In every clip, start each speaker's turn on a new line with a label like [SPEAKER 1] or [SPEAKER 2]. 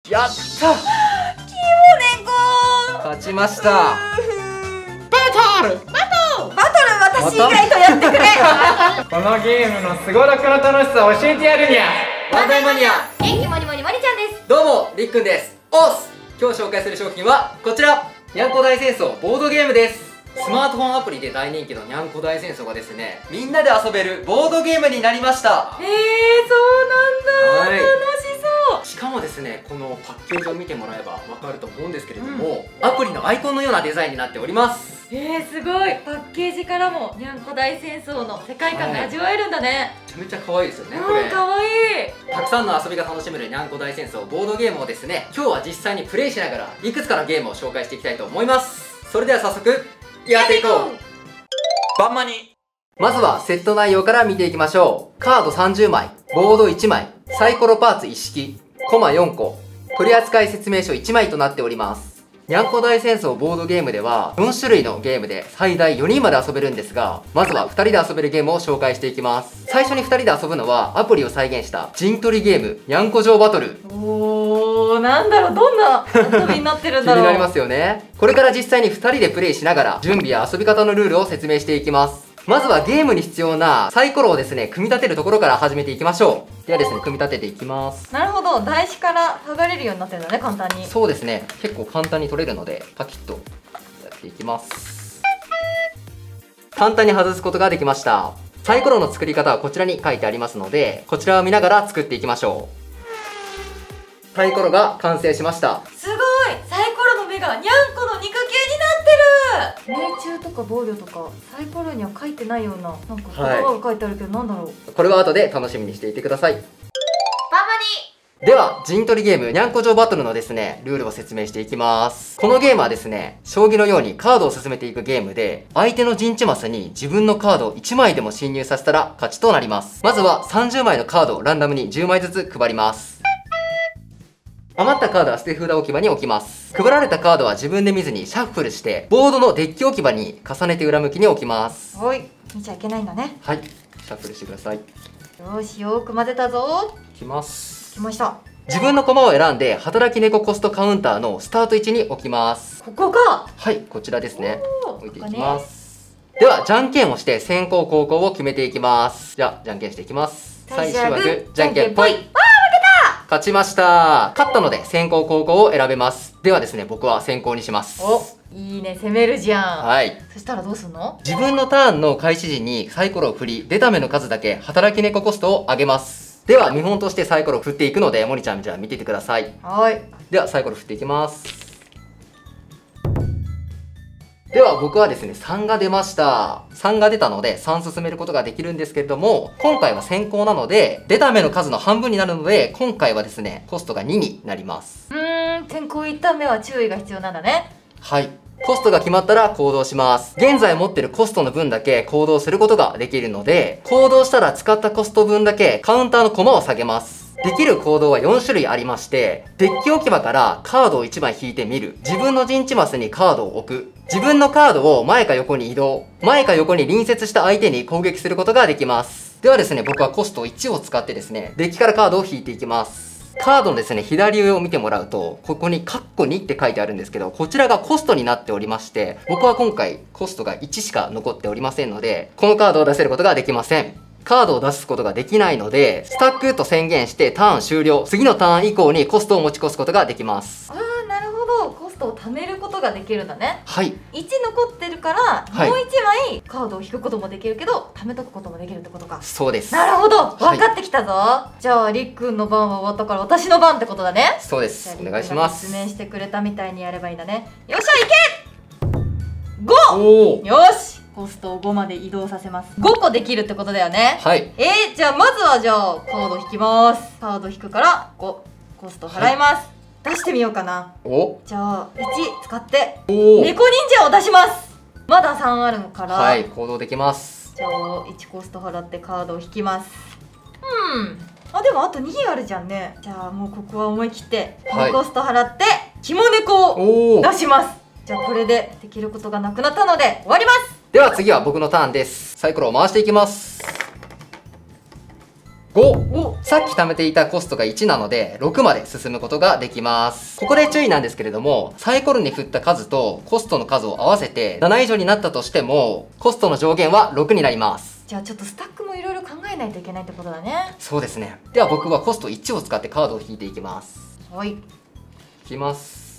[SPEAKER 1] やった。
[SPEAKER 2] キモネコ
[SPEAKER 1] 勝ちました。
[SPEAKER 3] バトル
[SPEAKER 2] 私以外とやってくれ
[SPEAKER 3] このゲームのすごろくの楽しさを教えてやるにゃ。
[SPEAKER 1] バンダイマニア。
[SPEAKER 2] 元気もりもりまりちゃんです。
[SPEAKER 1] どうもりっくんです。おっす。今日紹介する商品はこちら、にゃんこ大戦争ボードゲームです。スマートフォンアプリで大人気のにゃんこ大戦争がですね、みんなで遊べるボードゲームになりました。
[SPEAKER 2] そうなんだ、
[SPEAKER 1] はい、
[SPEAKER 2] 楽しそう。
[SPEAKER 1] しかもですね、このパッケージを見てもらえばわかると思うんですけれども、アプリのアイコンのようなデザインになっております。
[SPEAKER 2] すごい。パッケージからもにゃんこ大戦争の世界観が味わえるんだね。
[SPEAKER 1] めちゃめちゃ可愛いですよね。これ
[SPEAKER 2] 可愛い。
[SPEAKER 1] たくさんの遊びが楽しめるにゃんこ大戦争ボードゲームをですね、今日は実際にプレイしながらいくつかのゲームを紹介していきたいと思います。それでは早速やっていこう。バンマニ。まずはセット内容から見ていきましょう。カード30枚、ボード1枚、サイコロパーツ一式、コマ4個、取扱説明書1枚となっております。にゃんこ大戦争ボードゲームでは4種類のゲームで最大4人まで遊べるんですが、まずは2人で遊べるゲームを紹介していきます。最初に2人で遊ぶのはアプリを再現した陣取りゲーム、にゃんこ城バトル。
[SPEAKER 2] おー、なんだろう、どんな遊びになってるんだろう。
[SPEAKER 1] 気になりますよね。これから実際に2人でプレイしながら準備や遊び方のルールを説明していきます。まずはゲームに必要なサイコロをですね、組み立てるところから始めていきましょう。ではですね、組み立てていきます。
[SPEAKER 2] なるほど、台紙から剥がれるようになってるんだね、簡単に。
[SPEAKER 1] そうですね、結構簡単に取れるのでパキッとやっていきます。簡単に外すことができました。サイコロの作り方はこちらに書いてありますので、こちらを見ながら作っていきましょう。サイコロが完成しました。
[SPEAKER 2] すごい、サイコロの目がにゃんこの肉球になってる。命中とか防御とかサイコロには書いてないような、なんか言葉が書いてあるけど、なんだろう。
[SPEAKER 1] これは後で楽しみにしていてください。
[SPEAKER 2] バンマニ。
[SPEAKER 1] では陣取りゲームにゃんこ城バトルのですね、ルールを説明していきます。このゲームはですね、将棋のようにカードを進めていくゲームで、相手の陣地マスに自分のカードを1枚でも侵入させたら勝ちとなります。まずは30枚のカードをランダムに10枚ずつ配ります。余ったカードは捨て札置き場に置きます。配られたカードは自分で見ずにシャッフルしてボードのデッキ置き場に重ねて裏向きに置きます。
[SPEAKER 2] はい、見ちゃいけないんだね。
[SPEAKER 1] はい、シャッフルしてください。
[SPEAKER 2] よし、よく混ぜたぞ。
[SPEAKER 1] いきます。
[SPEAKER 2] 来ました。
[SPEAKER 1] 自分の駒を選んで働き猫コストカウンターのスタート位置に置きます。
[SPEAKER 2] ここか。
[SPEAKER 1] はい、こちらですね。置いていきます。
[SPEAKER 2] ね、
[SPEAKER 1] ではじゃんけんをして先攻後攻を決めていきます。じゃあじゃんけんしていきます。最終枠じゃんけんぽい。勝ちました。勝ったので先攻後攻を選べます。ではですね、僕は先攻にします。
[SPEAKER 2] お、いいね、攻めるじゃん。
[SPEAKER 1] はい。
[SPEAKER 2] そしたらどうすんの？
[SPEAKER 1] 自分のターンの開始時にサイコロを振り、出た目の数だけ働き猫コストを上げます。では見本としてサイコロを振っていくので、モニちゃんじゃあ見ててください。
[SPEAKER 2] はい。
[SPEAKER 1] ではサイコロ振っていきます。では僕はですね、3が出ました。3が出たので3進めることができるんですけれども、今回は先行なので出た目の数の半分になるので、今回はですねコストが2になります。
[SPEAKER 2] 先行1ターン目は注意が必要なんだね。
[SPEAKER 1] はい、コストが決まったら行動します。現在持ってるコストの分だけ行動することができるので、行動したら使ったコスト分だけカウンターの駒を下げます。できる行動は4種類ありまして、デッキ置き場からカードを1枚引いてみる、自分の陣地マスにカードを置く、自分のカードを前か横に移動、前か横に隣接した相手に攻撃することができます。ではですね、僕はコスト1を使ってですね、デッキからカードを引いていきます。カードのですね、左上を見てもらうと、ここにカッコ2って書いてあるんですけど、こちらがコストになっておりまして、僕は今回コストが1しか残っておりませんので、このカードを出せることができません。カードを出すことができないので、スタックと宣言してターン終了。次のターン以降にコストを持ち越すことができます。
[SPEAKER 2] ああ、なるほど。コストを貯めることができるんだね。
[SPEAKER 1] はい。
[SPEAKER 2] 1残ってるから、
[SPEAKER 1] はい、
[SPEAKER 2] もう1枚カードを引くこともできるけど、貯めとくこともできるってことか。
[SPEAKER 1] そうです。
[SPEAKER 2] なるほど。分かってきたぞ。じゃあ、りっくんの番は終わったから私の番ってことだね。
[SPEAKER 1] そうです。お願いします。
[SPEAKER 2] 説明してくれたみたいにやればいいんだね。よっしゃ、いけ !5!
[SPEAKER 1] おー。
[SPEAKER 2] よし、コストを5まで移動させます。5個できるってことだよね。
[SPEAKER 1] はい。
[SPEAKER 2] じゃあまずはカード引きます。カード引くから5コスト払います、出してみようかな。じゃあ1使って猫忍者を出します。まだ3あるから、
[SPEAKER 1] はい、行動できます。
[SPEAKER 2] じゃあ1コスト払ってカードを引きます。あ、でもあと2あるじゃんね。じゃあもうここは思い切って2コスト払ってキモネコを出します。じゃあこれでできることがなくなったので終わります。
[SPEAKER 1] では次は僕のターンです。サイコロを回していきます。 5。さっき貯めていたコストが1なので6まで進むことができます。ここで注意なんですけれども、サイコロに振った数とコストの数を合わせて7以上になったとしてもコストの上限は6になります。
[SPEAKER 2] じゃあちょっとスタックもいろいろ考えないといけないってことだね。
[SPEAKER 1] そうですね。では僕はコスト1を使ってカードを引いていきます。
[SPEAKER 2] はい。
[SPEAKER 1] 引きます。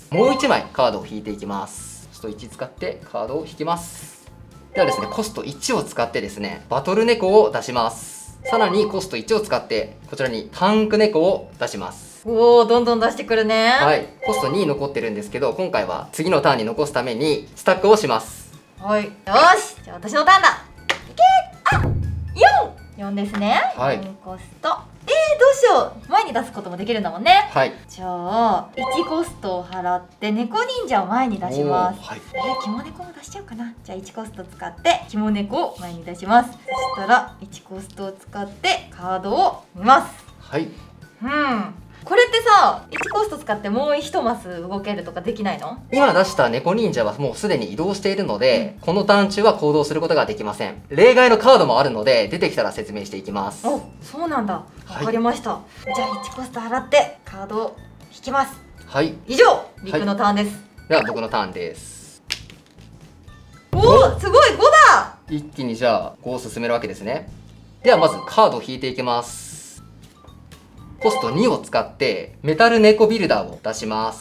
[SPEAKER 1] もう1枚カードを引いていきます。コスト1使ってカードを引きます。ではですね、コスト1を使ってですね、バトル猫を出します。さらにコスト1を使ってこちらにタンク猫を出します。
[SPEAKER 2] おお、どんどん出してくるね。
[SPEAKER 1] はい、コスト2残ってるんですけど、今回は次のターンに残すためにスタックをします。
[SPEAKER 2] はい。よし、じゃあ私のターンだ。いけー。あ、4ですね。
[SPEAKER 1] はい。
[SPEAKER 2] 4コスト。どうしよう。前に出すこともできるんだもんね。
[SPEAKER 1] はい。
[SPEAKER 2] じゃあ1コストを払って猫忍者を前に出します。
[SPEAKER 1] はい。
[SPEAKER 2] 肝猫も出しちゃうかな。じゃあ1コスト使って肝猫を前に出します。そしたら1コストを使ってカードを見ます。
[SPEAKER 1] はい。
[SPEAKER 2] これってさ、1コスト使ってもう1マス動けるとかできないの？
[SPEAKER 1] 今出した猫忍者はもうすでに移動しているので、このターン中は行動することができません。例外のカードもあるので出てきたら説明していきます。
[SPEAKER 2] お、そうなんだ。
[SPEAKER 1] はい
[SPEAKER 2] わかりました。じゃあ1コスト払ってカードを引きます。
[SPEAKER 1] はい。
[SPEAKER 2] 以上、リクのターンです。
[SPEAKER 1] では僕のターンです。
[SPEAKER 2] おお、すごい、5だ。
[SPEAKER 1] 一気にじゃあ5を進めるわけですね。ではまずカードを引いていきます。コスト2を使ってメタル猫ビルダーを出します。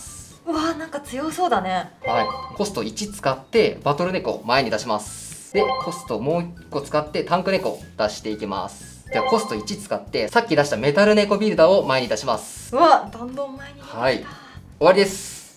[SPEAKER 2] うわー、なんか強そうだね。
[SPEAKER 1] はい。コスト1使ってバトル猫を前に出します。で、コストもう1個使ってタンク猫を出していきます。ではコスト1使ってさっき出したメタル猫ビルダーを前に出します。
[SPEAKER 2] うわ、どんどん前に出した。
[SPEAKER 1] はい。終わりです。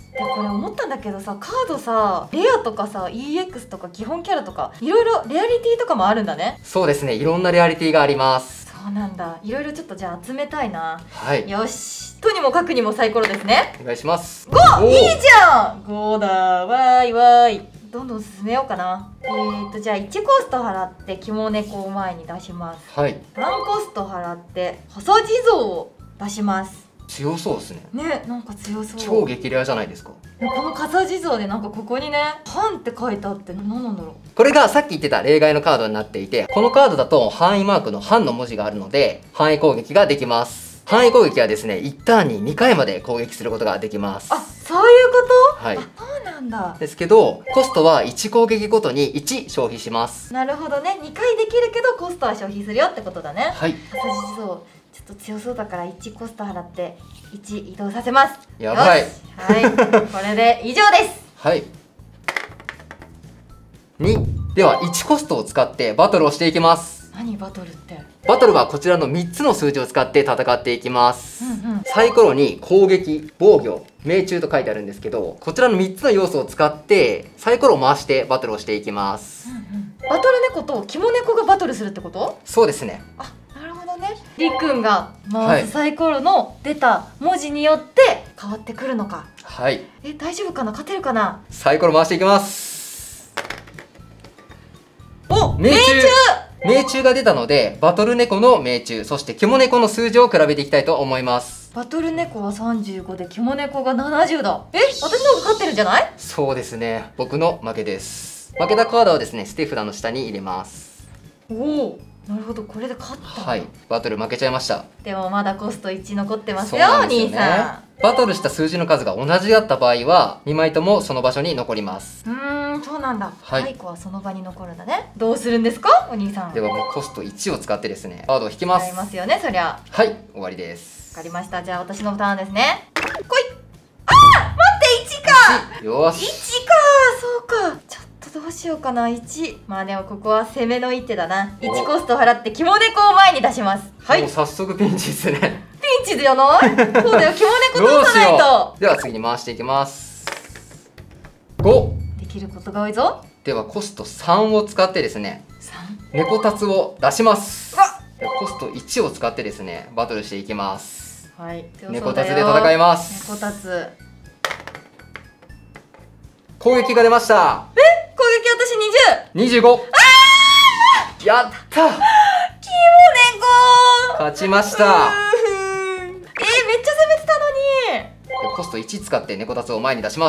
[SPEAKER 2] でこれ思ったんだけどさ、カードさ、レアとかさ EX とか基本キャラとかいろいろレアリティとかもあるんだね。
[SPEAKER 1] そうですね。いろんなレアリティがあります。
[SPEAKER 2] そうなんだ。いろいろちょっとじゃあ集めたいな。
[SPEAKER 1] はい。
[SPEAKER 2] よし、とにもかくにもサイコロですね。
[SPEAKER 1] お願いします。
[SPEAKER 2] 5！いいじゃん。5だ。わーいわーい。どんどん進めようかな。じゃあ1コスト払って肝猫を前に出します。
[SPEAKER 1] はい。
[SPEAKER 2] 3コスト払って細地蔵を出します。
[SPEAKER 1] 強そうですね。
[SPEAKER 2] ね、なんか強そう。
[SPEAKER 1] 超激レアじゃないですか。
[SPEAKER 2] この笠地蔵でなんかここにね「半」って書いてあって何なんだろう。
[SPEAKER 1] これがさっき言ってた例外のカードになっていて、このカードだと範囲マークの半の文字があるので範囲攻撃ができます。範囲攻撃はですね、1ターンに2回まで攻撃することができます。
[SPEAKER 2] あ、そういうこと？
[SPEAKER 1] はい。
[SPEAKER 2] そうなんだ。
[SPEAKER 1] ですけどコストは1攻撃ごとに1消費します。
[SPEAKER 2] なるほどね。2回できるけどコストは消費するよってことだね。
[SPEAKER 1] はい。
[SPEAKER 2] 笠地蔵ちょっと強そうだから1コスト払って1移動させます。
[SPEAKER 1] やばい。
[SPEAKER 2] はい、これで以上です。
[SPEAKER 1] はい。2では1コストを使ってバトルをしていきます。
[SPEAKER 2] 何バトルって？
[SPEAKER 1] バトルはこちらの3つの数字を使って戦っていきます。サイコロに攻撃、防御、命中と書いてあるんですけど、こちらの3つの要素を使ってサイコロを回してバトルをしていきます。
[SPEAKER 2] バトル猫と肝猫がバトルするってこと？
[SPEAKER 1] そうですね。
[SPEAKER 2] あ、なるほどね。りっくんが回すサイコロの出た文字によって変わってくるのか。
[SPEAKER 1] はい。
[SPEAKER 2] 大丈夫かな？勝てるかな？
[SPEAKER 1] サイコロ回していきます。
[SPEAKER 2] お、
[SPEAKER 1] 命中。命中が出たのでバトル猫の命中、そして肝猫の数字を比べていきたいと思います。
[SPEAKER 2] バトル猫は35で肝猫が70だ。私の方が勝ってるんじゃない？
[SPEAKER 1] そうですね。僕の負けです。負けたカードはですね、捨て札の下に入れます。
[SPEAKER 2] おお、なるほど。これで勝った。
[SPEAKER 1] はい。バトル負けちゃいました。
[SPEAKER 2] でもまだコスト1残ってます
[SPEAKER 1] そう
[SPEAKER 2] よ、
[SPEAKER 1] なんですよね。
[SPEAKER 2] お兄さん。
[SPEAKER 1] バトルした数字の数が同じだった場合は2枚ともその場所に残ります。
[SPEAKER 2] そうなんだ。
[SPEAKER 1] はい。
[SPEAKER 2] 太鼓はその場に残るんだね。どうするんですか、お兄さん。
[SPEAKER 1] ではもうコスト1を使ってですね、カードを引きます。
[SPEAKER 2] 使いますよね、そりゃ。
[SPEAKER 1] はい、終わりです。
[SPEAKER 2] わかりました。じゃあ私のターンですね。来い。あー、待って、1か。
[SPEAKER 1] よし。
[SPEAKER 2] 1か。そうか。ちょっとどうしようかな。1。まあでもここは攻めの一手だな。1コスト払って肝猫を前に出します。はい。
[SPEAKER 1] もう早速ピンチですね。
[SPEAKER 2] ピンチじゃない？そうだよ。肝猫通さないと。
[SPEAKER 1] では次に回していきます。5。
[SPEAKER 2] できることが多いぞ。
[SPEAKER 1] ではコスト3を使ってですね、
[SPEAKER 2] 3。
[SPEAKER 1] 猫タツを出します。
[SPEAKER 2] うわ。
[SPEAKER 1] ではコスト1を使ってですね、バトルしていきます。
[SPEAKER 2] はい。
[SPEAKER 1] 猫タツで戦います。
[SPEAKER 2] 猫タツ。
[SPEAKER 1] 攻撃が出ました。
[SPEAKER 2] 攻撃私20。
[SPEAKER 1] 25。やった
[SPEAKER 2] 肝猫。
[SPEAKER 1] 勝ちました。
[SPEAKER 2] めっちゃ攻めてたのに。
[SPEAKER 1] コスト1使って猫タツを前に出します。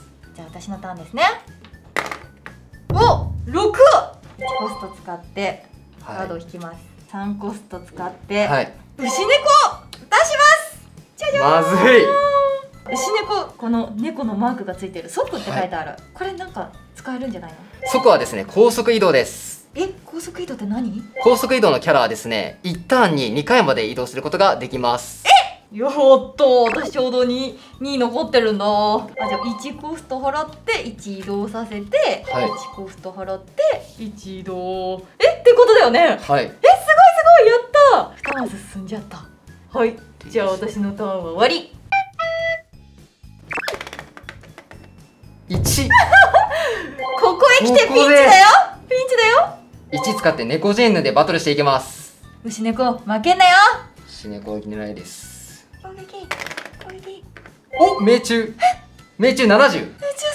[SPEAKER 2] じゃあ私のターンですね。お、6。1コスト使ってカードを引きます。3コスト使って
[SPEAKER 1] はい。
[SPEAKER 2] 牛猫出しますじゃじゃーん。
[SPEAKER 1] まずい。
[SPEAKER 2] 牛猫、この猫のマークがついてる速って書いてある、これなんか使えるんじゃないの？
[SPEAKER 1] 速はですね、高速移動です。
[SPEAKER 2] 高速移動って何？
[SPEAKER 1] 高速移動のキャラはですね、1ターンに2回まで移動することができます。
[SPEAKER 2] やっと、私ちょうど2残ってるんだ。じゃあ1コスト払って1移動させて、
[SPEAKER 1] はい、
[SPEAKER 2] 1コスト払って1移動ってことだよね。はい。すごいやったー。2マス進んじゃった。はい、じゃあ私のターンは終わり。
[SPEAKER 1] 1
[SPEAKER 2] ここへ来てピンチだよ、ピンチだよ。
[SPEAKER 1] 1使って猫ジェンヌでバトルしていきます。
[SPEAKER 2] 牛猫負けんなよ。
[SPEAKER 1] 牛猫狙いです。
[SPEAKER 2] 攻撃攻撃。
[SPEAKER 1] お、命中命中70。命中30。よっし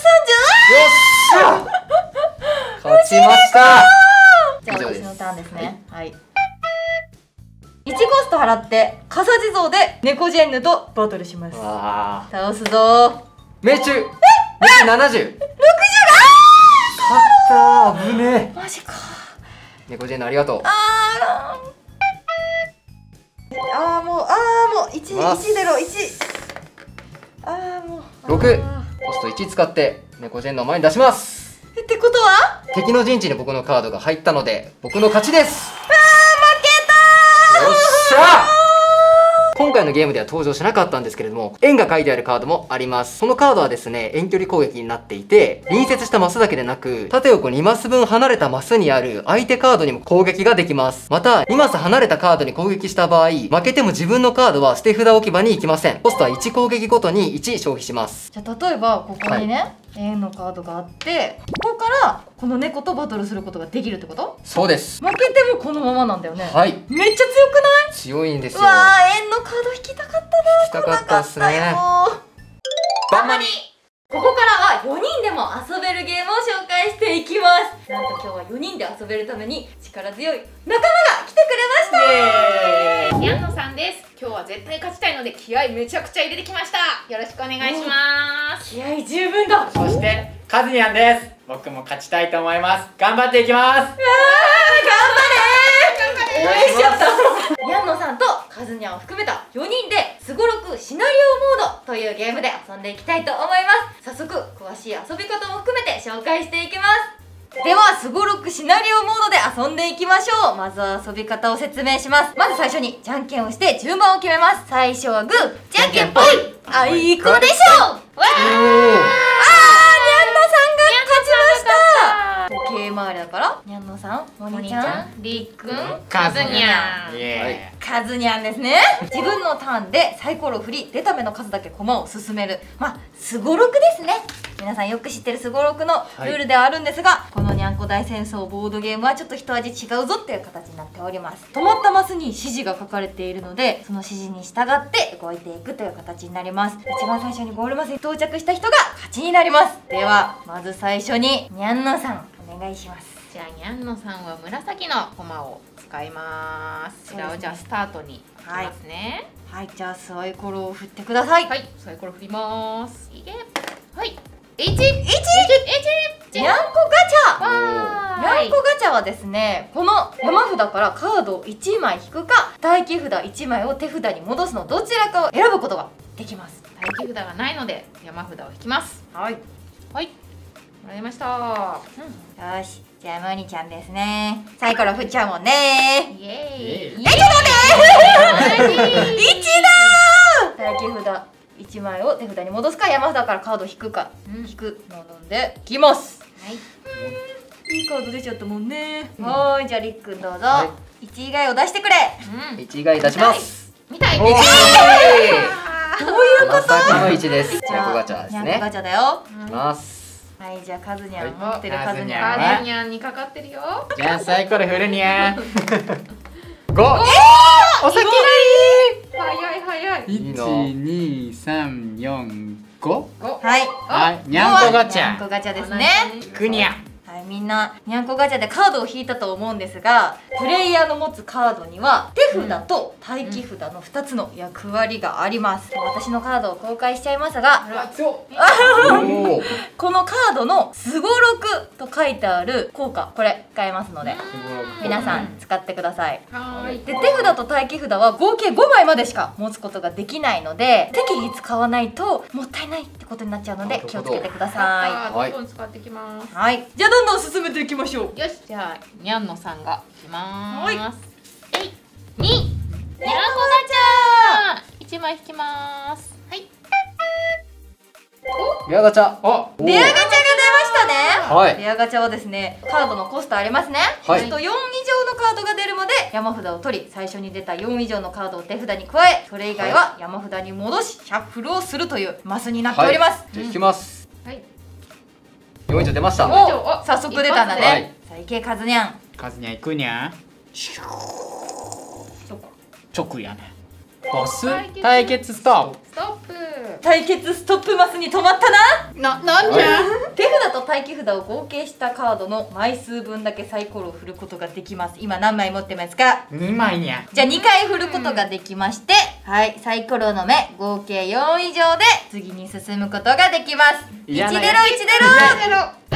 [SPEAKER 1] ゃ勝ちました。
[SPEAKER 2] じゃあ私のターンですね。はい、1コスト払って笠地蔵で猫ジェンヌとバトルします。倒すぞ。
[SPEAKER 1] 命中命中70。60。勝ったー。危ねえ。
[SPEAKER 2] マジか。
[SPEAKER 1] 猫ジェンヌありがとう。
[SPEAKER 2] もう1出ろ1。もう
[SPEAKER 1] 6。コスト1使って猫ジェンヌを前に出します。
[SPEAKER 2] ってことは
[SPEAKER 1] 敵の陣地に僕のカードが入ったので僕の勝ちです。
[SPEAKER 2] 負けたー。
[SPEAKER 1] よっしゃー。今回のゲームでは登場しなかったんですけれども、円が書いてあるカードもあります。このカードはですね、遠距離攻撃になっていて、隣接したマスだけでなく、縦横2マス分離れたマスにある相手カードにも攻撃ができます。また、2マス離れたカードに攻撃した場合、負けても自分のカードは捨て札置き場に行きません。コストは1攻撃ごとに1消費します。
[SPEAKER 2] じゃあ例えばここにね、円のカードがあって、ここからこの猫とバトルすることができるってこと？
[SPEAKER 1] そうです。
[SPEAKER 2] 負けてもこのままなんだよね。
[SPEAKER 1] はい。
[SPEAKER 2] めっちゃ強くない？
[SPEAKER 1] 強いんですよ。
[SPEAKER 2] うわー、円のカード引きたかったな。
[SPEAKER 1] 引きたかったっすね。
[SPEAKER 2] バンマニ。ここからは4人でも遊べるゲームを紹介していきます。なんと今日は4人で遊べるために力強い仲間が来てくれました。
[SPEAKER 4] にゃんのさんです。今日は絶対勝ちたいので気合めちゃくちゃ入れてきました。よろしくお願いします。
[SPEAKER 2] 気合十分だ。
[SPEAKER 3] そしてカズニャンです。僕も勝ちたいと思います。頑張っていきます。
[SPEAKER 2] 頑張れー。応援しちゃった。にゃんのさんとカズニャンを含めた4人ですごろくシナリオモードというゲームで遊んでいきたいと思います。早速詳しい遊び方も含めて紹介していきます。ではすごろくシナリオモードで遊んでいきましょう。まずは遊び方を説明します。まず最初にじゃんけんをして順番を決めます。最初はグーじゃんけんぽい。あいこでしょう。わー、にゃんのさんが勝ちました。時計回りだからにゃんのさん、お兄ちゃん、りっくん、
[SPEAKER 4] カズニャン。
[SPEAKER 3] イエーイ。
[SPEAKER 2] カズニャンですね。自分のターンでサイコロを振り、出た目の数だけ駒を進める、すごろくですね。皆さんよく知ってるすごろくのルールではあるんですが、このにゃんこ大戦争ボードゲームはちょっと一味違うぞっていう形になっております。止まったマスに指示が書かれているので、その指示に従って動いていくという形になります。一番最初にゴールマスに到着した人が勝ちになります。ではまず最初ににゃんのさんお願いします。
[SPEAKER 4] じゃあにゃんのさんは紫のコマを使います。こちらをじゃあスタートにいきますね。
[SPEAKER 2] はい、じゃあサイコロを振ってください。
[SPEAKER 4] はい、サイコロ振ります。いけ。はい。1
[SPEAKER 2] にゃんこガチャ。にゃんこガチャはですね、この山札からカードを1枚引くか待機札1枚を手札に戻すのどちらかを選ぶことができます。
[SPEAKER 4] 待機札がないので山札を引きます。
[SPEAKER 2] はい
[SPEAKER 4] はい、もらいました。
[SPEAKER 2] よし、じゃあモニちゃんですね。サイコロ振っちゃうもんね。
[SPEAKER 4] イエーイ。
[SPEAKER 2] ちょっと待って1だー。待機札1枚を手札に戻すか山札からカードを引くか、引くので引きます。
[SPEAKER 4] はい、
[SPEAKER 2] いいカード出ちゃったもんね。はい、じゃありっくんどうぞ。1以外を出してくれ。
[SPEAKER 1] 1以外出します。
[SPEAKER 4] 見たい。
[SPEAKER 2] どういうこと？
[SPEAKER 1] まさかの1です。にゃんこガチャですね。
[SPEAKER 2] にゃんこガチャだよ。
[SPEAKER 1] いきます。
[SPEAKER 2] はい、じゃあカズニャン持ってるカズニャン
[SPEAKER 4] カ
[SPEAKER 2] ね。
[SPEAKER 4] ズニャンにかかってるよ。
[SPEAKER 3] じゃあサイコロ振るにゃん。5。
[SPEAKER 4] お先早い早い。
[SPEAKER 1] いいな。
[SPEAKER 3] 1,2,3,4,5。
[SPEAKER 2] はい。
[SPEAKER 3] はい、にゃんこガチャ。
[SPEAKER 2] にゃんこガチャですね。
[SPEAKER 3] くにゃ。
[SPEAKER 2] はい、みんなにゃんこガチャでカードを引いたと思うんですが、 プレイヤーの持つカードには手札と待機札の2つの役割があります。私のカードを公開しちゃいますが、このカードのすごろくと書いてある効果、これ使えますので皆さん使ってください。で、手札と待機札は合計5枚までしか持つことができないので、適宜使わないともったいないってことになっちゃうので気をつけてくださ
[SPEAKER 4] どんどん使ってきます。
[SPEAKER 2] い。はい、じゃあどんどん進めていきましょう。
[SPEAKER 4] よし、じゃあにゃんのさんがいきま
[SPEAKER 2] はい
[SPEAKER 4] ーす。えい、2、にゃんこガチャ1枚引きます。はい。
[SPEAKER 1] レアガチャ。
[SPEAKER 2] レアガチャが出ましたね。
[SPEAKER 1] はい。
[SPEAKER 2] レアガチャはですね、カードのコストありますね。
[SPEAKER 1] はい
[SPEAKER 2] コスト4以上のカードが出るまで山札を取り、最初に出た4以上のカードを手札に加え、それ以外は山札に戻しシャッフルをするというマスになっております。
[SPEAKER 1] じゃあ引きます。
[SPEAKER 4] はい。
[SPEAKER 1] 4以上出ました。
[SPEAKER 2] お、早速出たんだ
[SPEAKER 1] はい
[SPEAKER 2] ね。さあ、いけカズニャン。
[SPEAKER 3] カズニャン行くにゃん。直やね。ボス対決ストップ。
[SPEAKER 4] ストップ。
[SPEAKER 2] 対決ストップマスに止まったな。
[SPEAKER 3] なんじゃ。
[SPEAKER 2] 手札と待機札を合計したカードの枚数分だけサイコロを振ることができます。今何枚持ってますか
[SPEAKER 3] 2枚にゃ。
[SPEAKER 2] じゃあ2回振ることができまして、はい、サイコロの目合計4以上で次に進むことができます。1
[SPEAKER 3] 嫌な
[SPEAKER 2] ゼロ1ゼロ。もう一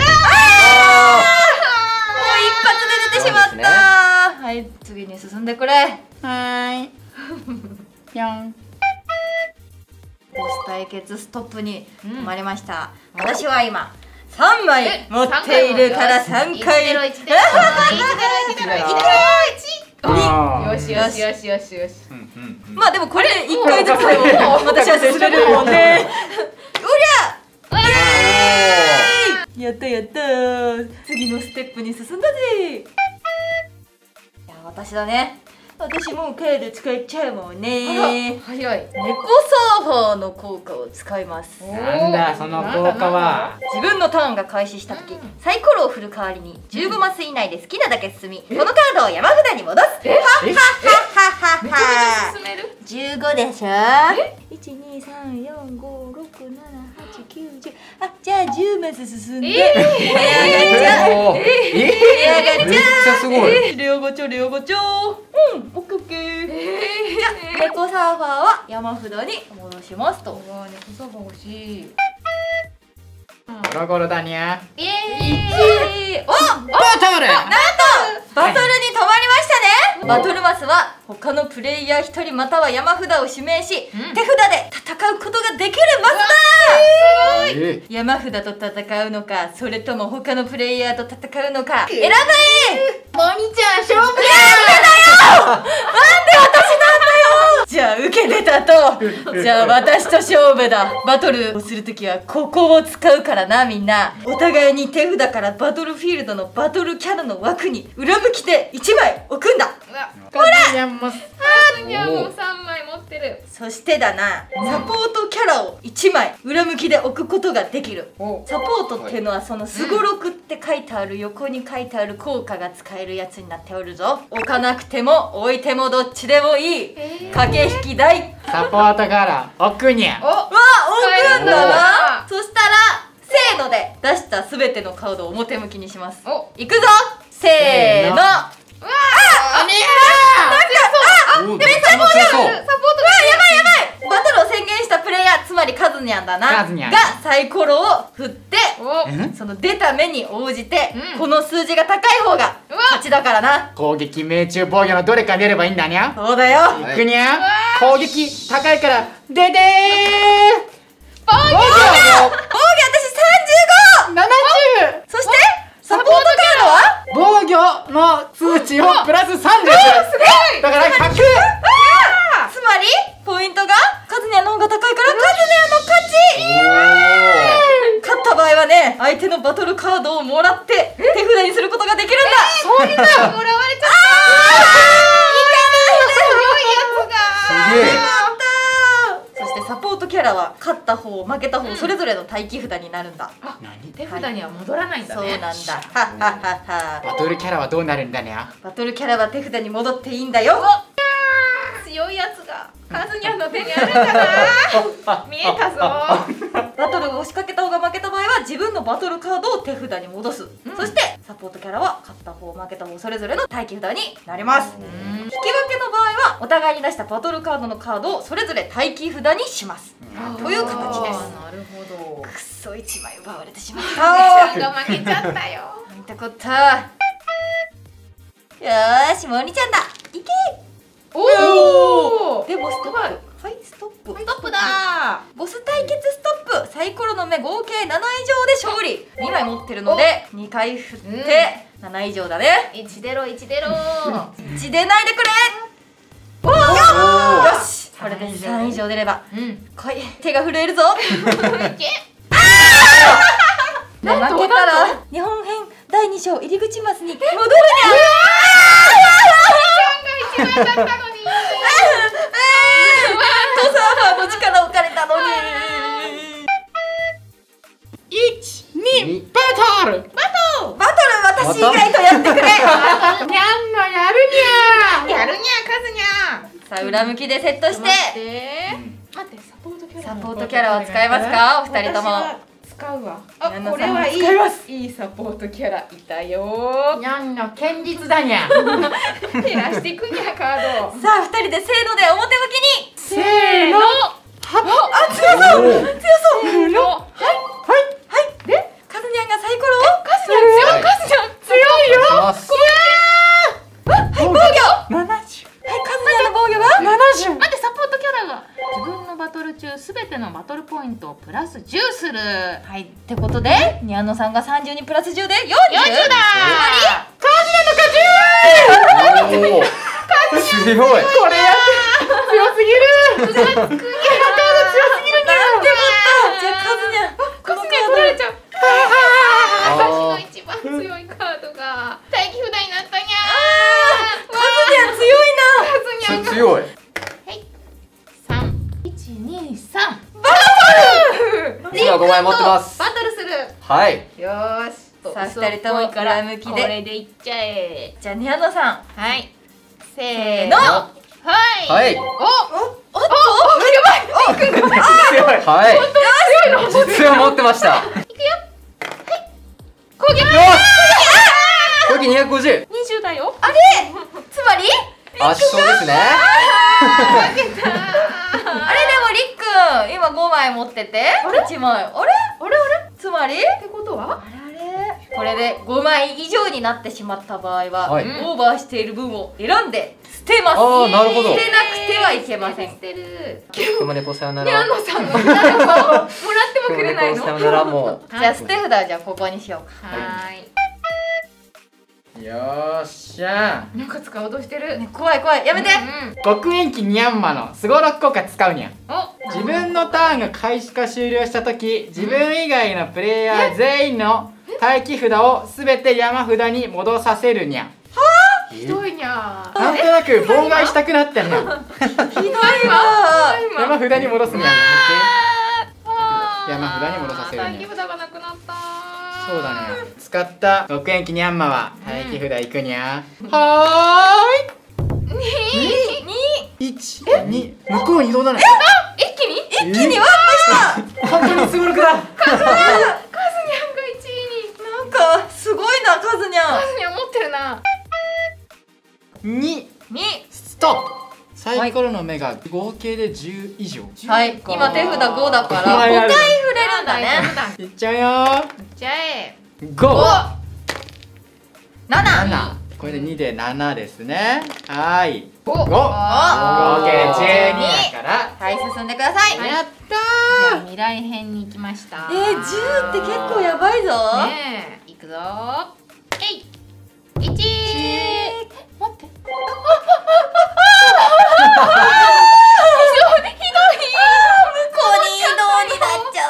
[SPEAKER 2] 発で出てしまった、
[SPEAKER 1] そうですね
[SPEAKER 2] はい、次に進んでくれ。
[SPEAKER 3] はーい。ぴょん。
[SPEAKER 2] ボス対決ストップに止まりました、私は今3枚持っているから3回。
[SPEAKER 4] よしよしよしよしよし。
[SPEAKER 2] まあでもこれ1回ずつでも私は進めるもんね。おりゃやったやったー。次のステップに進んだぜ。いや私だね。私もうカード使っちゃうもんね。
[SPEAKER 4] 早い。
[SPEAKER 2] 猫サーファーの効果を使います。
[SPEAKER 3] なんだその効果は。
[SPEAKER 2] 自分のターンが開始した時、サイコロを振る代わりに15マス以内で好きなだけ進み、このカードを山札に戻す。はっはっはっはっ
[SPEAKER 4] めちゃめちゃ進める。
[SPEAKER 2] 15でしょ。12345678910。あ、じゃあ10マス進んで。レアガチャ。レアガチャ。
[SPEAKER 1] めっちゃすごい。
[SPEAKER 2] レアガチャレアガチャ。オッケーオッケー。じゃあ猫サーファーは山札に戻しますと。
[SPEAKER 4] うわ、猫サーファー欲しい。
[SPEAKER 3] ゴロゴロだにゃ。
[SPEAKER 2] イエーイ。お、
[SPEAKER 3] バトル。
[SPEAKER 2] バトルに止まりましたね。バトルマスは他のプレイヤー1人または山札を指名し、手札で戦うことができるマスだ。山札と戦うのか、それとも他のプレイヤーと戦うのか選ば
[SPEAKER 4] モニちゃん勝負
[SPEAKER 2] なんで私なんだよ。じゃあ受け出たと。じゃあ私と勝負だ。バトルをするときはここを使うからな。みんなお互いに手札からバトルフィールドのバトルキャラの枠に裏向きで1枚置くんだ。
[SPEAKER 4] うわ、
[SPEAKER 3] カズニャンも。
[SPEAKER 4] カズニャンも3枚持ってる。
[SPEAKER 2] そしてだな、サポートキャラを1枚裏向きで置くことができる。サポートっていうのはそのすごろくって書いてある横に書いてある効果が使えるやつになっておるぞ。置かなくても置いてもどっちでもいい。駆け引き台。
[SPEAKER 3] サポートから置くにゃ。
[SPEAKER 4] お、
[SPEAKER 2] わ、置くんだな。そしたらせーので出したすべてのカードを表向きにします。
[SPEAKER 4] お、
[SPEAKER 2] いくぞ。せーの。
[SPEAKER 4] うわあ、
[SPEAKER 2] めっちゃ強い。
[SPEAKER 1] めっちゃ強そう。
[SPEAKER 4] サポートが
[SPEAKER 2] やばいやばい。バトルを宣言したプレイヤー、つまりカズニャンだな
[SPEAKER 3] カズニャン
[SPEAKER 2] がサイコロを振って
[SPEAKER 4] お、
[SPEAKER 2] その出た目に応じて、
[SPEAKER 4] うん
[SPEAKER 2] この数字が高い方が
[SPEAKER 4] うわ
[SPEAKER 2] 勝ちだからな。
[SPEAKER 3] 攻撃命中防御のどれか出ればいいんだにゃ。
[SPEAKER 2] そうだよ。
[SPEAKER 1] はい
[SPEAKER 3] いくにゃ。攻撃高いから出てー。
[SPEAKER 4] 防御
[SPEAKER 2] 防御私35。
[SPEAKER 3] 70。
[SPEAKER 2] そしてサポートカードは
[SPEAKER 3] 防御の数値をプラス30。
[SPEAKER 2] すごい。
[SPEAKER 3] だから100。
[SPEAKER 2] つまりポイントがカズニャンの方が高いからカズニャンの勝ち。勝った場合はね、相手のバトルカードをもらって手札にすることができるんだ。
[SPEAKER 4] そういうのもらわれちゃった。強いやつが。
[SPEAKER 1] すげえ。
[SPEAKER 2] そしてサポートキャラは勝った方負けた方それぞれの待機札になるんだ。
[SPEAKER 4] 手札には戻らないんだね。
[SPEAKER 2] そうなんだ。はっはっはっは。
[SPEAKER 3] バトルキャラはどうなるんだにゃ。
[SPEAKER 2] バトルキャラは手札に戻っていいんだよ。
[SPEAKER 4] 強いやつがカズニャンの手にあるんだな。見えたぞ。
[SPEAKER 2] バトルを仕掛けた方が負けた場合は自分のバトルカードを手札に戻す、そしてサポートキャラは勝った方負けた方それぞれの待機札になります。引き分けの場合はお互いに出したバトルカードのカードをそれぞれ待機札にしますという形です。
[SPEAKER 4] なるほど。
[SPEAKER 2] くっそ1枚奪われてしまっ
[SPEAKER 4] さ
[SPEAKER 2] た。
[SPEAKER 4] んが負けちゃったよ。
[SPEAKER 2] 見たこった。よーし、もにちゃんだ。いけ。
[SPEAKER 4] おお。
[SPEAKER 2] でボストップ。はい、ストップ。
[SPEAKER 4] ストップだ。
[SPEAKER 2] ボス対決ストップ。サイコロの目合計7以上で勝利。2枚持ってるので2回振って7以上だね。
[SPEAKER 4] 1出ろ1出ろ。
[SPEAKER 2] 1出ないでくれ。おお、よし、これで3以上出れば来い。手が震えるぞ。負けたら日本編第2章入り口マスに戻るにゃ。
[SPEAKER 4] ちゃんが一番だったのに。
[SPEAKER 2] トサーファーの力を借りたのに。
[SPEAKER 3] 1、2、バトル。
[SPEAKER 2] バトル私以外とやってくれ。
[SPEAKER 3] にゃんのやるにゃ。
[SPEAKER 4] やるにゃカズにゃ。
[SPEAKER 2] さあ裏向きでセットして
[SPEAKER 4] 待ってサポートキャラ。
[SPEAKER 2] サポートキャラを使いますかお二人とも。
[SPEAKER 4] 使うわ。
[SPEAKER 2] ニャンの
[SPEAKER 4] これはいい。
[SPEAKER 2] 使います。
[SPEAKER 4] いいサポートキャラいたよ。
[SPEAKER 3] にゃんの堅実だにゃ。
[SPEAKER 4] 減らしていくにゃカード。
[SPEAKER 2] さあ二人でせーので表向きに。
[SPEAKER 4] せーの。
[SPEAKER 2] あ、強そう強そう。
[SPEAKER 4] せーの。はい
[SPEAKER 2] はいでカズニャンがサイコロを。
[SPEAKER 4] カズニャン強い。カズニャン強いよ。
[SPEAKER 2] はい防御。はいカズニャンの防御が
[SPEAKER 4] 待ってサポートキャラが自分のバトル中すべてのバトルポイントをプラス10する。
[SPEAKER 2] はいってことでニャンノさんが30にプラス10で40。
[SPEAKER 4] 40だ。
[SPEAKER 1] おお強い。
[SPEAKER 3] これやって強すぎる。
[SPEAKER 2] なんてこった。じゃあカズニャンこのカード
[SPEAKER 4] 取られちゃう。
[SPEAKER 1] あ
[SPEAKER 4] 私の一番強いカードが待機札になったにゃ。
[SPEAKER 2] カズニャン強いな。
[SPEAKER 4] カズニャンが
[SPEAKER 1] 強い。
[SPEAKER 4] 3、1、2、3。
[SPEAKER 1] 今5枚持ってます。
[SPEAKER 4] バトルする。
[SPEAKER 1] はい。
[SPEAKER 4] よーし。
[SPEAKER 2] さあ2人とも裏向きで
[SPEAKER 4] これでいっちゃえ。
[SPEAKER 2] じゃあニャンノさん
[SPEAKER 4] はい。せ
[SPEAKER 2] ーの。
[SPEAKER 4] ーの。はい。
[SPEAKER 1] はい。
[SPEAKER 4] お。
[SPEAKER 2] おっと
[SPEAKER 3] 強い。
[SPEAKER 1] はい。実は持ってました。
[SPEAKER 4] 攻撃。
[SPEAKER 1] 攻撃250。
[SPEAKER 4] 20だよ。
[SPEAKER 2] あれつまり
[SPEAKER 1] 圧勝ですね。
[SPEAKER 2] あれでもりっくん今5枚持ってて1枚あれつまり
[SPEAKER 4] ってことは？
[SPEAKER 2] これで5枚以上になってしまった場合は、
[SPEAKER 1] はい
[SPEAKER 2] オーバーしている分を選んで捨てます。
[SPEAKER 1] あーなるほど
[SPEAKER 2] 捨てなくてはいけません。
[SPEAKER 4] 捨てる。
[SPEAKER 1] 熊猫さよな
[SPEAKER 4] ニャン
[SPEAKER 1] ら。
[SPEAKER 4] ノさんのもらってもくれないの？
[SPEAKER 1] 熊猫さよならも
[SPEAKER 2] じゃあ捨て札はじゃあここにしようか。
[SPEAKER 4] はーい。
[SPEAKER 3] よーっしゃ。
[SPEAKER 4] なんか使おうとしてる。
[SPEAKER 2] ね怖い怖いやめて。
[SPEAKER 3] 極限期ニャンマのすごろく効果使うにゃ。
[SPEAKER 4] お。
[SPEAKER 3] 自分のターンが開始か終了した時、自分以外のプレイヤー全員の待機札をすべて山札に戻させるにゃ。
[SPEAKER 4] ひどいにゃ。
[SPEAKER 3] なんとなく妨害したくなったにゃ。
[SPEAKER 2] ひどいわ
[SPEAKER 3] 山札に戻すにゃ。
[SPEAKER 4] あー
[SPEAKER 3] 山札に戻させるにゃ
[SPEAKER 4] 待機札がなくなった。
[SPEAKER 3] そうだね。使った極限期ニャンマは待機札いくにゃ。はーい。1、2、向こうに移動だね。
[SPEAKER 4] 一気に？
[SPEAKER 2] 一気にワープした。
[SPEAKER 3] 本当にすごろくだ。
[SPEAKER 4] カズニャンが1位に。
[SPEAKER 2] なんかすごいなカズニャン。
[SPEAKER 4] カズニャン持ってるな。
[SPEAKER 3] 2、ストップ。サイコロの目が合計で10以上。
[SPEAKER 2] はい今手札5だから
[SPEAKER 3] はい
[SPEAKER 2] 5回振れるんだね。
[SPEAKER 3] いっちゃうよ
[SPEAKER 4] じゃえ。
[SPEAKER 3] ー。5、
[SPEAKER 2] 7。
[SPEAKER 3] 7。これで2で7ですね。はーい。
[SPEAKER 4] お。
[SPEAKER 3] 5。合計12だから。
[SPEAKER 2] はい進んでください。
[SPEAKER 3] やった
[SPEAKER 4] じゃあ未来編に行きました。
[SPEAKER 2] 10って結構やばいぞ。
[SPEAKER 4] ねえ、いくぞ。えい。1。待って。
[SPEAKER 2] ひどい。向こうに移動になっちゃった。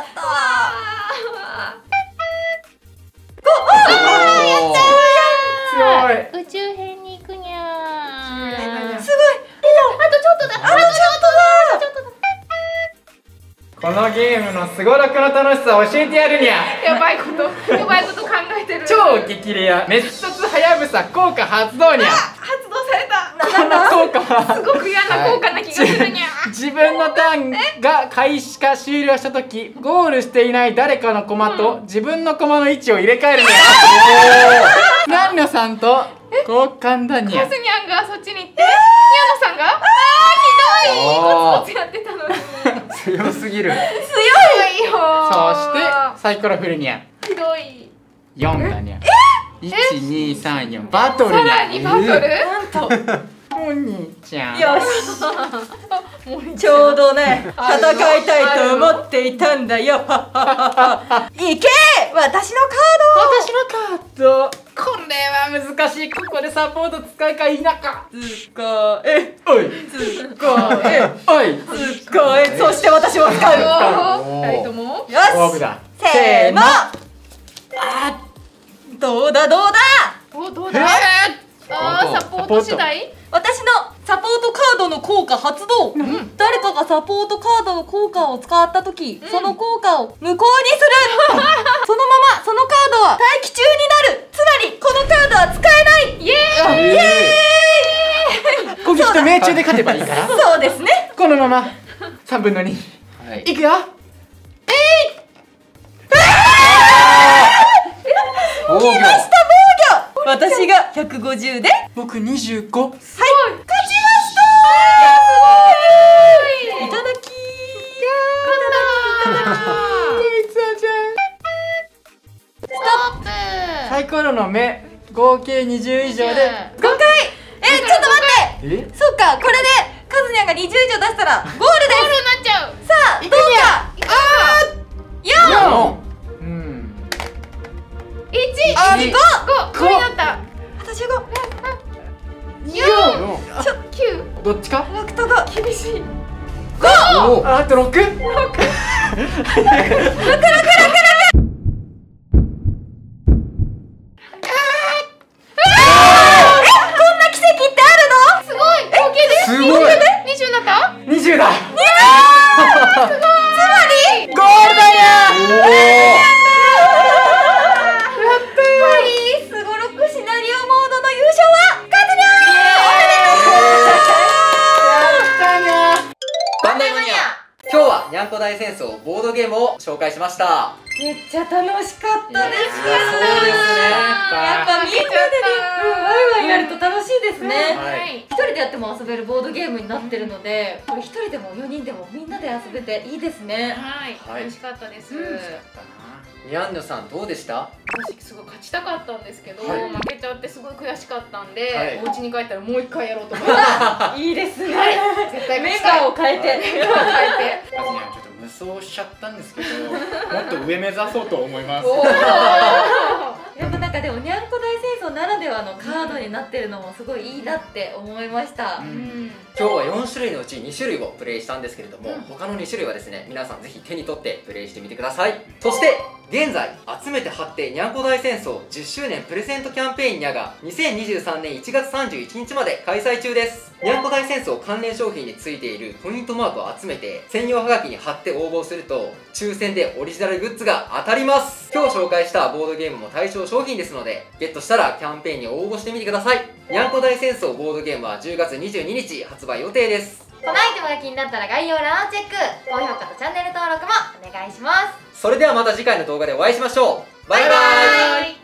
[SPEAKER 3] 強い。
[SPEAKER 4] 宇宙編に行くにゃー。
[SPEAKER 2] すごい。
[SPEAKER 4] あとちょっとだ。あとちょっとだ。あとちょっとだ。
[SPEAKER 3] このゲームのすごろくの楽しさを教えてやるにゃ。
[SPEAKER 4] やばいこと考えてる。
[SPEAKER 3] 超激レア滅殺はやぶさ効果発動にゃ。
[SPEAKER 4] 発動された。
[SPEAKER 2] 7
[SPEAKER 3] の効果は
[SPEAKER 4] すごく嫌な効果な気がするにゃ。
[SPEAKER 3] 自分のターンが開始か終了した時、ゴールしていない誰かの駒と自分の駒の位置を入れ替えるのよ。ニャンニョさんと交換だにゃ。
[SPEAKER 4] カズニャンがそっちに行って、ニャンノさんがひどいコツコツやってたのに。
[SPEAKER 1] 強すぎる。
[SPEAKER 4] 強いよ。
[SPEAKER 3] そしてサイコロ振るにゃ。
[SPEAKER 4] ひどい。
[SPEAKER 3] 4だにゃ。1234バトルにゃ。
[SPEAKER 4] さらにバトル？
[SPEAKER 2] なんと
[SPEAKER 3] お兄ちゃん。
[SPEAKER 2] よし、ちょうどね戦いたいと思っていたんだよ。いけ、私のカー
[SPEAKER 3] 私のカード。これは難しい。ここでサポート使うか否か。
[SPEAKER 2] ド使え、
[SPEAKER 3] おい
[SPEAKER 2] 使え、
[SPEAKER 3] おい。
[SPEAKER 2] 使え、そして私も使う。
[SPEAKER 3] お
[SPEAKER 4] 二人とも。
[SPEAKER 2] よし、
[SPEAKER 3] 勝負だ。
[SPEAKER 2] せーの。どうだどうだ。
[SPEAKER 4] お、どうだ。サポート次第。
[SPEAKER 2] 私のサポートカードの効果発動。誰かがサポートカードの効果を使った時、その効果を無効にする。そのままそのカードは待機中になる。つまりこのカードは使えない。イエーイ。
[SPEAKER 3] 攻撃と命中で勝てばいいから
[SPEAKER 2] そうですね。
[SPEAKER 3] このまま3分の2。
[SPEAKER 1] はい。
[SPEAKER 3] いくよ。
[SPEAKER 1] 防御。
[SPEAKER 2] 私が150で、はい、
[SPEAKER 3] 僕25。
[SPEAKER 2] 勝ちましたー。いただき
[SPEAKER 4] ストップ。
[SPEAKER 3] サイコロの目合計20以上で
[SPEAKER 2] 5回。ちょっと待って。そっか、これでカズニャンが20以上出したらゴールです。
[SPEAKER 4] ゴールになっちゃう。
[SPEAKER 2] さあ、どうか。4。
[SPEAKER 4] 1、
[SPEAKER 2] 5。
[SPEAKER 4] 5になった。
[SPEAKER 2] 私が
[SPEAKER 4] 4、9。
[SPEAKER 3] どっちか。
[SPEAKER 2] ラクタが
[SPEAKER 4] 厳しい。
[SPEAKER 3] あと6。
[SPEAKER 4] すごい。合計で。
[SPEAKER 3] すごい。
[SPEAKER 4] 20になった。
[SPEAKER 3] 20だ。
[SPEAKER 2] つまり
[SPEAKER 3] ゴールだにゃ。
[SPEAKER 2] すごろくシナリオモードの優勝はカズニャン。
[SPEAKER 1] バンダイマニア。今日はにゃんこ大戦争ボードゲームを紹介しました。
[SPEAKER 2] めっちゃ楽しかったです。
[SPEAKER 1] そうですね。
[SPEAKER 2] やっぱみんなでね、ワイワイやると楽しいですね。
[SPEAKER 1] はい
[SPEAKER 2] 一人でやっても遊べるボードゲームになってるので、これ一人でも4人でもみんなで遊べていいですね。
[SPEAKER 4] はい、
[SPEAKER 1] はい
[SPEAKER 4] 楽しかったです。
[SPEAKER 1] ニャンニョさんどうでした？
[SPEAKER 4] 私すごい勝ちたかったんですけど、
[SPEAKER 1] はい
[SPEAKER 4] 負けちゃってすごい悔しかったんで、
[SPEAKER 1] はい
[SPEAKER 4] お家に帰ったらもう一回やろうと思います。
[SPEAKER 2] いいですね。
[SPEAKER 4] 絶対
[SPEAKER 2] メンバーを変えて。
[SPEAKER 4] 変えて。
[SPEAKER 3] カズニャンちょっと無双しちゃったんですけど、もっと上目指そうと思います。
[SPEAKER 4] おー
[SPEAKER 2] やっぱなんかでもにゃんこ大戦争ならではのカードになってるのもすごいいいなって思いました。
[SPEAKER 4] うん
[SPEAKER 1] 今日は4種類のうち2種類をプレイしたんですけれども、他の2種類はですね、皆さんぜひ手に取ってプレイしてみてください。そして現在集めて貼ってにゃんこ大戦争10周年プレゼントキャンペーンにゃが2023年1月31日まで開催中です。にゃんこ大戦争関連商品についているポイントマークを集めて専用はがきに貼って応募すると抽選でオリジナルグッズが当たります。今日紹介したボードゲームも対象商品ですので、ゲットしたらキャンペーンに応募してみてください。にゃんこ大戦争ボードゲームは10月22日発売予定です。
[SPEAKER 2] このアイテムが気になったら概要欄をチェック。高評価とチャンネル登録もお願いします。
[SPEAKER 1] それではまた次回の動画でお会いしましょう。バイバイ。
[SPEAKER 4] バイバイ。